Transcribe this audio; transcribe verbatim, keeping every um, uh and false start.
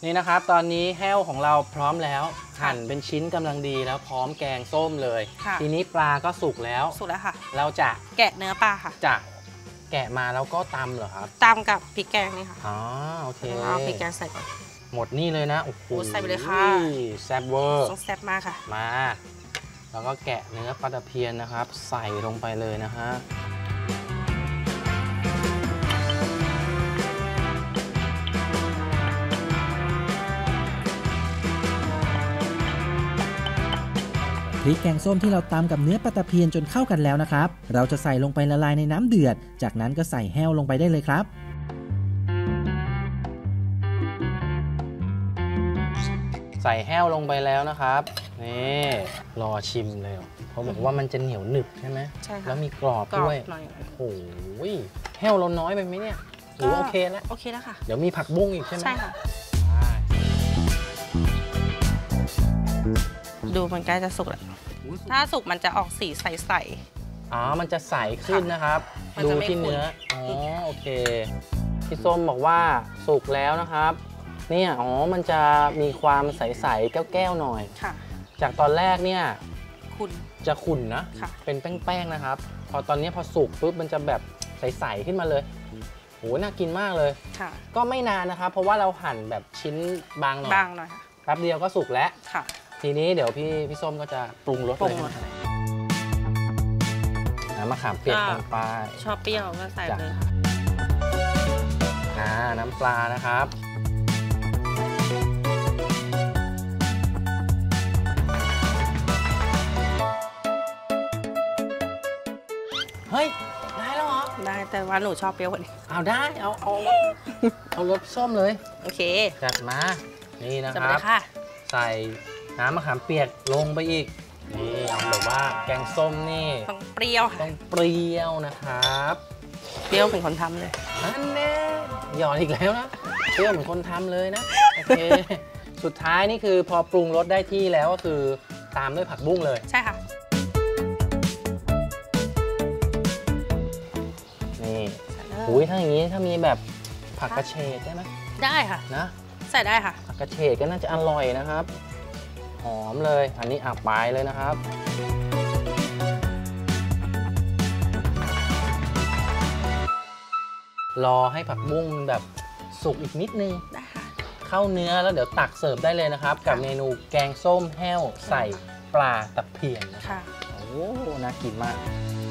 นี่นะครับตอนนี้แห้วของเราพร้อมแล้วหั่นเป็นชิ้นกำลังดีแล้วพร้อมแกงส้มเลยทีนี้ปลาก็สุกแล้วสุกแล้วค่ะเราจะแกะเนื้อปลาค่ะจะแกะมาแล้วก็ตำเหรอครับตำกับพริกแกงนี่ค่ะอ๋อโอเคเอาพริกแกงใส่ก่อนหมดนี่เลยนะโอ้โหใส่ไปเลยค่ะแซ่บเวอร์ต้องแซ่บมากค่ะมาแล้วก็แกะเนื้อปลาตะเพียนนะครับใส่ลงไปเลยนะฮะพริกแกงส้มที่เราตำกับเนื้อปลาตะเพียนจนเข้ากันแล้วนะครับเราจะใส่ลงไปละลายในน้ำเดือดจากนั้นก็ใส่แห้วลงไปได้เลยครับใส่แห้วลงไปแล้วนะครับนี่รอชิมเลยเขาบอกว่ามันจะเหนียวหนึบใช่ไหมใช่ค่ะแล้วมีกรอบด้วยโอ้โหแห้วเราน้อยไปไหมเนี่ยหรือโอเคแล้วโอเคแล้วค่ะเดี๋ยวมีผักบุ้งอีกใช่ไหมใช่ค่ะดูมันใกล้จะสุกแล้วถ้าสุกมันจะออกสีใสๆอ๋อมันจะใสขึ้นนะครับดูที่เนื้ออ๋อโอเคพี่ส้มบอกว่าสุกแล้วนะครับเนี่ยอ๋อมันจะมีความใสๆแก้วๆหน่อยจากตอนแรกเนี่ยขุ่นจะขุ่นนะเป็นแป้งๆนะครับพอตอนนี้พอสุกปุ๊บมันจะแบบใสๆขึ้นมาเลยโหน่ากินมากเลยก็ไม่นานนะครับเพราะว่าเราหั่นแบบชิ้นบางหน่อยบางหน่อยแป๊บเดียวก็สุกแล้วค่ะทีนี้เดี๋ยวพี่พี่ส้มก็จะปรุงรสเลยน้ำมะขามเปียกลงไปชอบเปรี้ยวก็ใส่เลยอ่าน้ำปลานะครับเฮ้ยได้แล้วเหรอได้แต่ว่าหนูชอบเปรี้ยวกว่านี้เอาได้เอาเอาเอารสส้มเลยโอเคจัดมานี่นะครับใส่น้ำมะขามเปียกลงไปอีกนี่เอาแบบว่าแกงส้มนี่ต้องเปรี้ยวต้องเปรี้ยวนะครับเปรี้ยวเป็นคนทำเลยนั่นแน่หยอดอีกแล้วนะเปรี้ยวเหมือนคนทำเลยนะโอเคสุดท้ายนี่คือพอปรุงรสได้ที่แล้วก็คือตามด้วยผักบุ้งเลยใช่ค่ะนี่อุ้ยถ้าอย่างนี้ถ้ามีแบบผักกระเฉดได้ไหมได้ค่ะนะใส่ได้ค่ะผักกระเฉดก็น่าจะอร่อยนะครับหอมเลยอันนี้อับปลายเลยนะครับรอให้ผักบุ้งแบบสุกอีกนิดนึงได้ค่ะเข้าเนื้อแล้วเดี๋ยวตักเสิร์ฟได้เลยนะครับกับเมนูแกงส้มแห้วใส่ปลาตะเพียนนะคะโอ้น่ากินมาก